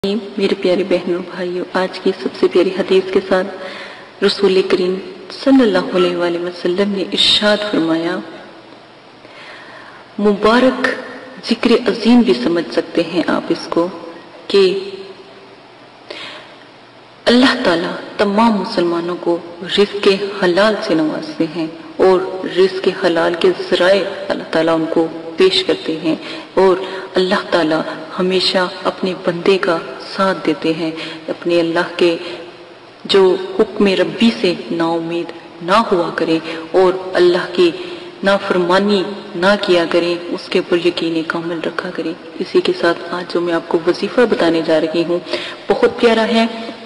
میرے پیارے بہنوں بھائیوں، آج کی سب سے پیاری حدیث کے ساتھ رسول کریم صلی اللہ علیہ وآلہ وسلم نے ارشاد فرمایا، مبارک ذکر عظیم بھی سمجھ سکتے ہیں آپ اس کو، کہ اللہ تعالیٰ تمام مسلمانوں کو رزق حلال سے نوازتے ہیں اور رزق حلال کے ذرائع اللہ تعالیٰ ان کو پیش کرتے ہیں، اور اللہ تعالیٰ ہمیشہ اپنے بندے کا ساتھ دیتے ہیں۔ اپنے اللہ کے جو حکم ربی سے نا امید نہ ہوا کریں اور اللہ کی نافرمانی نہ کیا کریں، اس کے اوپر یقین کامل رکھا کریں۔ اسی کے ساتھ آج جو میں آپ کو وظیفہ بتانے جا رہی ہوں بہت پیارا ہے۔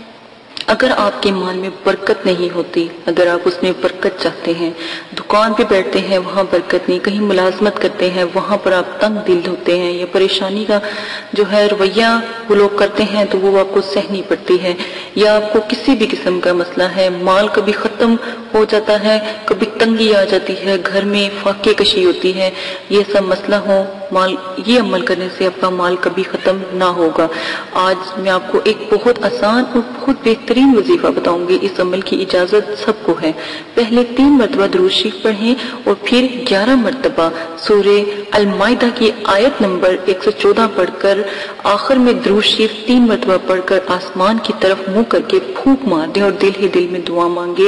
اگر آپ کے مال میں برکت نہیں ہوتی، اگر آپ اس میں برکت چاہتے ہیں، دکان پہ بیٹھتے ہیں وہاں برکت نہیں، کہیں ملازمت کرتے ہیں وہاں پر آپ تنگ دل ہوتے ہیں، یا پریشانی کا جو ہے رویہ وہ لوگ کرتے ہیں تو وہ آپ کو سہنی پڑتی ہے، یا آپ کو کسی بھی قسم کا مسئلہ ہے، مال کبھی ختم ہو جاتا ہے، کبھی تنگی آ جاتی ہے، گھر میں فاقے کشی ہوتی ہے، یہ سب مسئلہ ہو، یہ عمل کرنے سے آپ کا مال کبھی ختم نہ ہوگا۔ آج میں آپ کو ایک بہت آسان اور بہت بہترین وظیفہ بتاؤں گی، اس عمل کی اجازت سب کو ہے۔ پہلے 3 مرتبہ درود شریف پڑھیں اور پھر 11 مرتبہ سورہ المائدہ کی آیت نمبر 114 پڑھ کر آخر میں درود شریف 3 مرتبہ پڑھ کر آسمان کی طرف منہ کر کے پھونک مار دیں اور دل ہی دل میں دعا مانگے،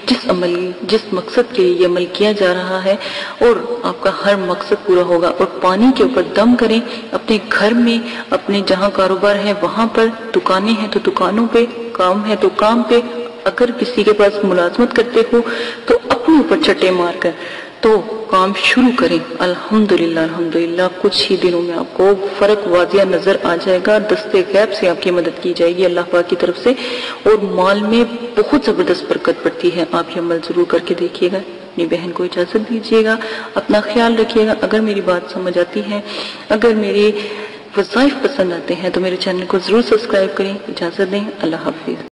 جس مقصد کے لیے یہ عمل کیا جا رہا ہے، اور آپ کا ہر مقصد پورا ہوگا۔ اور پانی کے اوپر دم کریں، اپنے گھر میں، اپنے جہاں کاروبار ہے وہاں پر، دکانیں ہیں تو دکانوں پہ، کام ہے تو کام پہ، اگر کسی کے پاس ملازمت کرتے ہو تو اپنے اوپر چھٹے مار کر تو کام شروع کریں۔ الحمدللہ الحمدللہ کچھ ہی دنوں میں آپ کو فرق واضح نظر آ جائے گا، دستے غیب سے آپ کی مدد کی جائے گی اللہ پاک کی طرف سے، اور مال میں بہت زبردست برکت پڑتی ہے۔ آپ یہ عمل ضرور کر کے دیکھیے گا۔ اپنی بہن کو اجازت دیجیے گا، اپنا خیال رکھیے گا۔ اگر میری بات سمجھ آتی ہے، اگر میرے وظائف پسند آتے ہیں تو میرے چینل کو ضرور سبسکرائب کریں۔ اجازت دیں، اللہ حافظ۔